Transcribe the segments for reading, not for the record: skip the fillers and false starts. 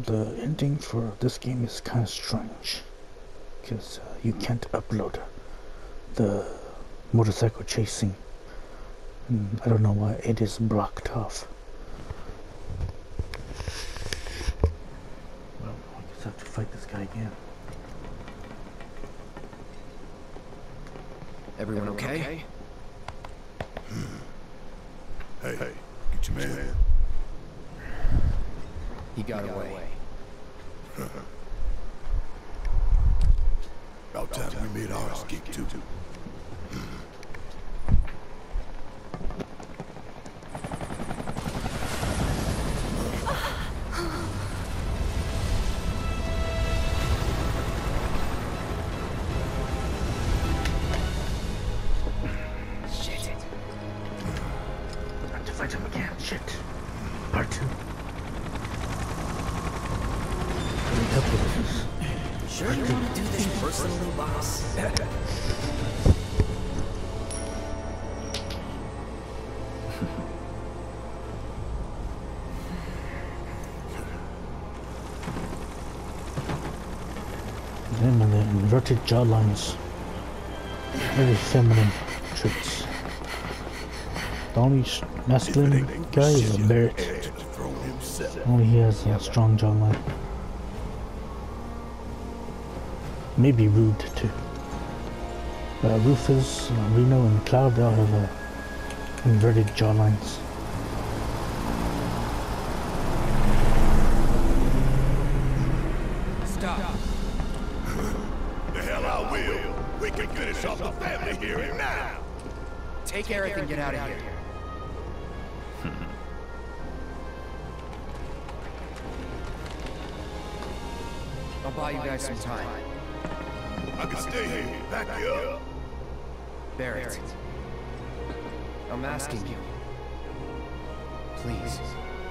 The ending for this game is kind of strange because you can't upload the motorcycle chasing. I don't know why it is blocked off. Well, I guess I have to fight this guy again. Everyone okay? Hey, get your man. He got away. About time we made our escape too. Fight him again. Shit. Part 2. Really help with this. Sure you want to do this personally, boss? Them and the inverted jawlines. Very feminine traits. The only masculine guy is Barrett. Only he has a strong jawline. Maybe Rude too. But Rufus, Reno, and Cloud, they all have inverted jawlines. Stop. The hell I will. We can finish off the family here and now. Take Eric and get out of here. I'll buy you guys some time. I can stay here. Back you up. Barrett. I'm asking you. Please.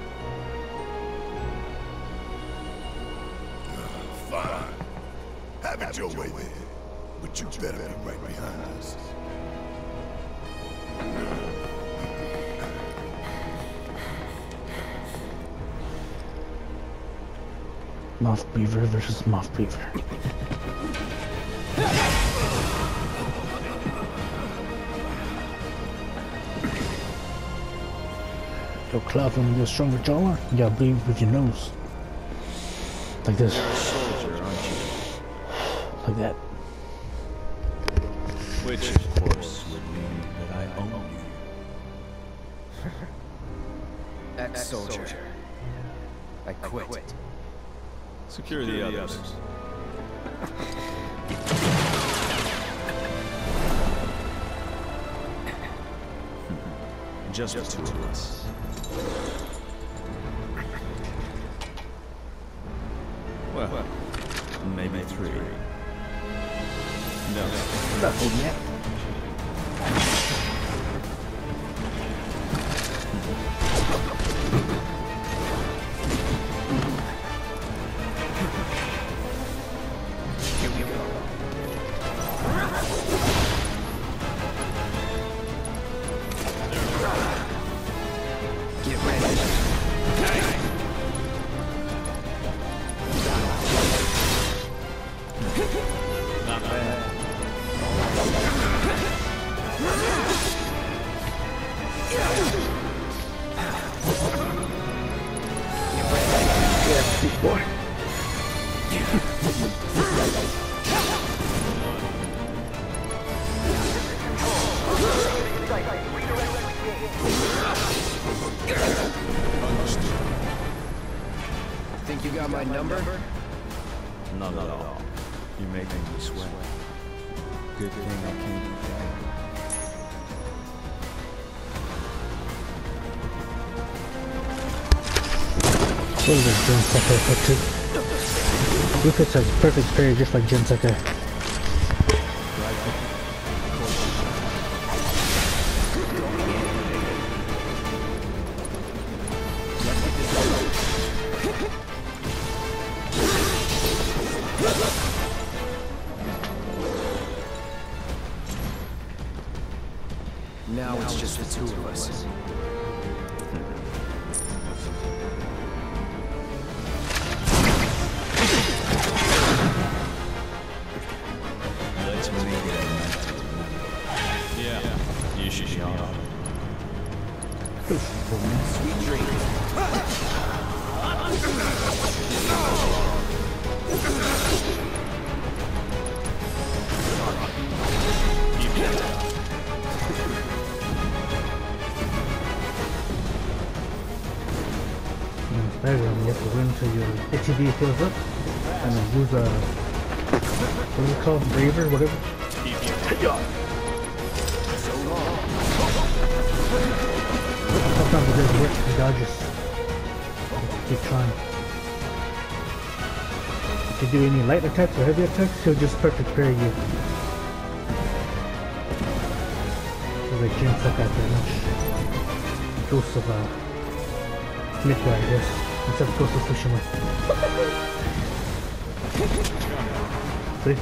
Fine. Have it your way then. But you better be right behind us. Moth Beaver versus Moth Beaver. Yo, Cloud, when you get a stronger jawline, you gotta breathe with your nose. Like this. Like that. Which, of course, would mean that I own you. Ex-soldier. I quit. Secure the others. Just the two of us. Well, maybe three. No. Nothing yet. Here we go. Get ready. Not bad. Yeah, big boy. Think you got my number? Not at all. You're making me sweat. Good thing I came to that. What is this Jin Sakai effect too? Rufus has perfect parry just like Jin Sakai. Now it's just the two of us. Sweet dreams. And it's better when you have to wait until your HED fills up and then use a what is it called? Braver, whatever. Sometimes it doesn't work, he dodges. Keep trying. If you do any light attacks or heavy attacks, he'll just perfect parry you. So they can't suck out that much. Ghost of Midgar, I guess. Instead of Ghost of Tsushima. See?